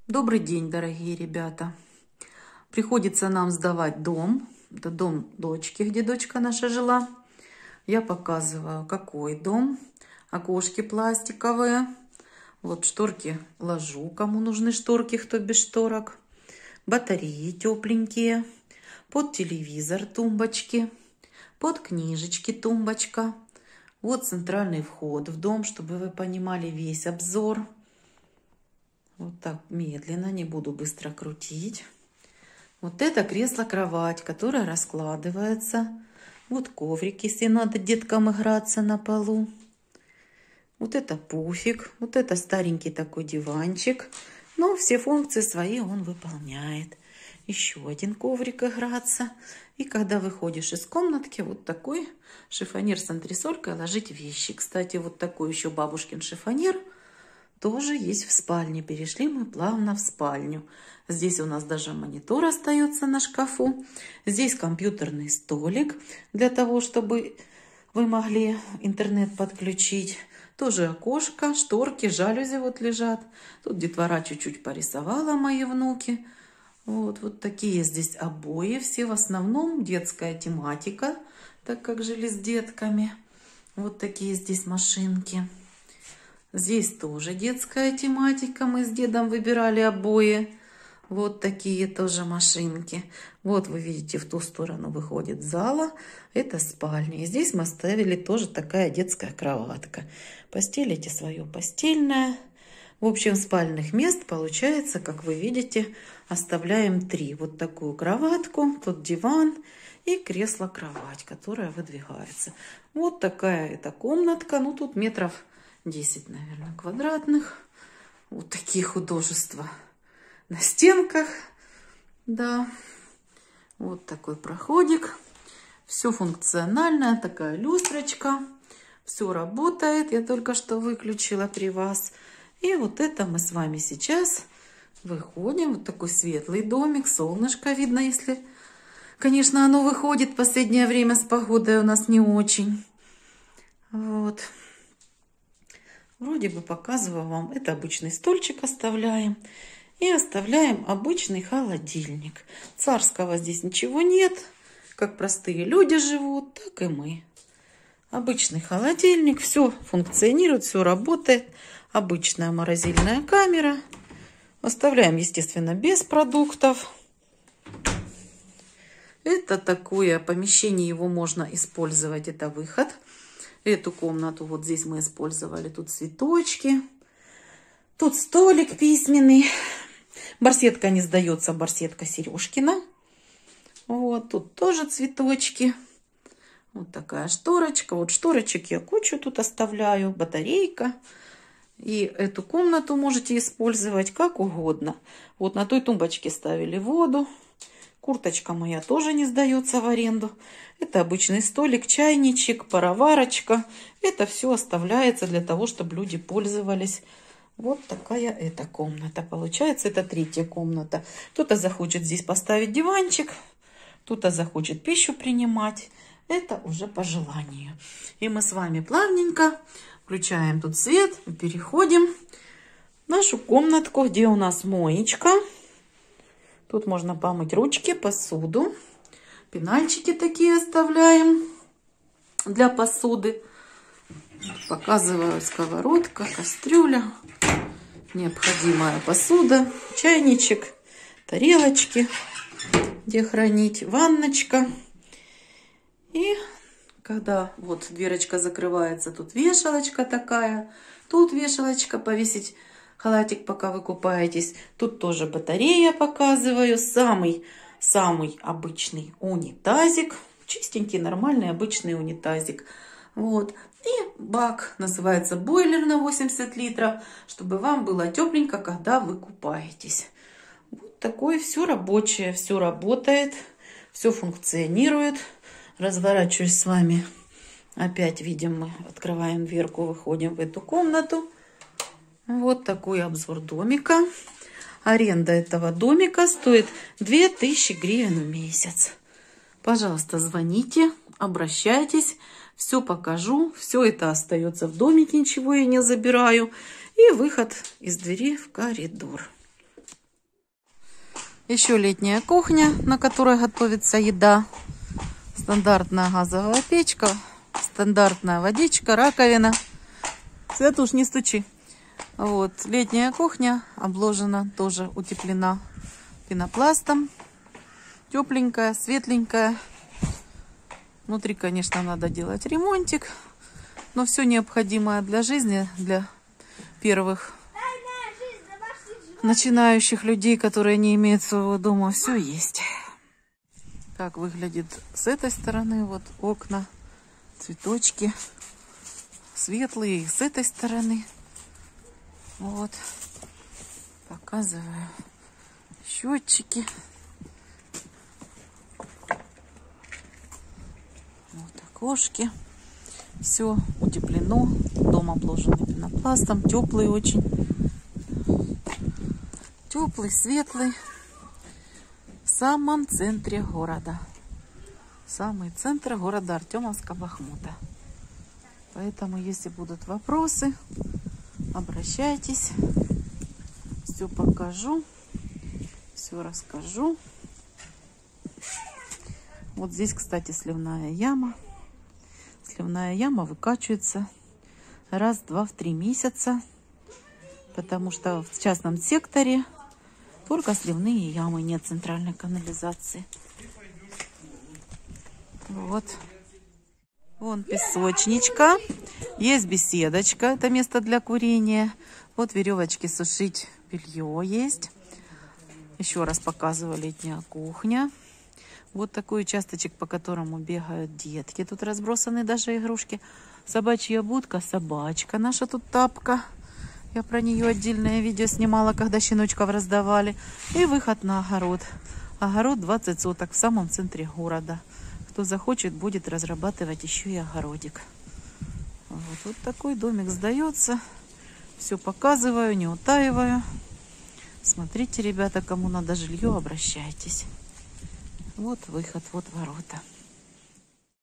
Добрый день, дорогие ребята. Приходится нам сдавать дом. Это дом дочки, где дочка наша жила. Я показываю, какой дом. Окошки пластиковые. Вот шторки ложу, кому нужны шторки, кто без шторок. Батареи тепленькие. Под телевизор тумбочки. Под книжечки тумбочка. Вот центральный вход в дом, чтобы вы понимали весь обзор. Вот так медленно, не буду быстро крутить. Вот это кресло-кровать, которое раскладывается. Вот коврик, если надо деткам играться на полу. Вот это пуфик. Вот это старенький такой диванчик. Но все функции свои он выполняет. Еще один коврик играться. И когда выходишь из комнатки, вот такой шифонер с антресолькой ложить вещи. Кстати, вот такой еще бабушкин шифонер тоже есть в спальне. Перешли мы плавно в спальню. Здесь у нас даже монитор остается на шкафу. Здесь компьютерный столик для того, чтобы вы могли интернет подключить. Тоже окошко, шторки, жалюзи вот лежат. Тут детвора чуть-чуть порисовала, мои внуки. Вот такие здесь обои. Все в основном детская тематика, так как жили с детками. Вот такие здесь машинки. Здесь тоже детская тематика. Мы с дедом выбирали обои. Вот такие тоже машинки. Вот вы видите, в ту сторону выходит зала. Это спальня. И здесь мы оставили тоже такая детская кроватка. Постелите свое постельное. В общем, спальных мест получается, как вы видите, оставляем 3. Вот такую кроватку, тут диван и кресло-кровать, которая выдвигается. Вот такая эта комнатка. Ну, тут метров 10, наверное, квадратных. Вот такие художества на стенках. Да. Вот такой проходик. Все функциональное. Такая люстрочка. Все работает. Я только что выключила при вас. И вот это мы с вами сейчас выходим. Вот такой светлый домик. Солнышко видно, если, конечно, оно выходит. В последнее время с погодой у нас не очень. Вот. Вроде бы показываю вам. Это обычный стульчик оставляем. И оставляем обычный холодильник. Царского здесь ничего нет. Как простые люди живут, так и мы. Обычный холодильник. Все функционирует, все работает. Обычная морозильная камера. Оставляем, естественно, без продуктов. Это такое помещение. Его можно использовать. Это выход. Эту комнату вот здесь мы использовали. Тут цветочки. Тут столик письменный. Барсетка не сдается. Барсетка Сережкина. Вот тут тоже цветочки. Вот такая шторочка. Вот шторочек я кучу тут оставляю. Батарейка. И эту комнату можете использовать как угодно. Вот на той тумбочке ставили воду. Курточка моя тоже не сдается в аренду. Это обычный столик, чайничек, пароварочка. Это все оставляется для того, чтобы люди пользовались. Вот такая эта комната. Получается, это 3-я комната. Кто-то захочет здесь поставить диванчик. Кто-то захочет пищу принимать. Это уже по желанию. И мы с вами плавненько включаем тут свет. И переходим в нашу комнатку, где у нас моечка. Тут можно помыть ручки, посуду. Пенальчики такие оставляем для посуды. Показываю: сковородка, кастрюля, необходимая посуда, чайничек, тарелочки, где хранить, ванночка. И когда вот дверочка закрывается, тут вешалочка такая, тут вешалочка, повесить халатик, пока вы купаетесь. Тут тоже батарея показываю. Самый обычный унитазик. Чистенький, нормальный, обычный унитазик. Вот. И бак называется бойлер на 80 литров, чтобы вам было тепленько, когда вы купаетесь. Вот такое все рабочее, все работает, все функционирует. Разворачиваюсь с вами. Опять видим, мы открываем дверку, выходим в эту комнату. Вот такой обзор домика. Аренда этого домика стоит 2000 гривен в месяц. Пожалуйста, звоните, обращайтесь. Все покажу. Все это остается в домике, ничего я не забираю. И выход из двери в коридор. Еще летняя кухня, на которой готовится еда. Стандартная газовая печка, стандартная водичка, раковина. Святуш, не стучи. Вот, летняя кухня обложена, тоже утеплена пенопластом. Тепленькая, светленькая. Внутри, конечно, надо делать ремонтик. Но все необходимое для жизни, для первых начинающих людей, которые не имеют своего дома, все есть. Так выглядит с этой стороны. Вот окна, цветочки светлые. С этой стороны. Вот. Показываю счетчики. Вот окошки. Все утеплено. Дом обложенный пенопластом. Теплый очень. Теплый, светлый. В самом центре города. Самый центр города Артемовска Бахмута. Поэтому, если будут вопросы, обращайтесь. Все покажу. Все расскажу. Вот здесь, кстати, сливная яма. Сливная яма выкачивается раз, два, в 3 месяца. Потому что в частном секторе только сливные ямы, нет центральной канализации. Вот. Вон песочничка. Есть беседочка. Это место для курения. Вот веревочки сушить белье есть. Еще раз показываю летняя кухня. Вот такой участочек, по которому бегают детки. Тут разбросаны даже игрушки. Собачья будка, собачка наша тут тапка. Я про нее отдельное видео снимала, когда щеночков раздавали. И выход на огород. Огород 20 соток в самом центре города. Кто захочет, будет разрабатывать еще и огородик. Вот такой домик сдается. Все показываю, не утаиваю. Смотрите, ребята, кому надо жилье, обращайтесь. Вот выход, вот ворота.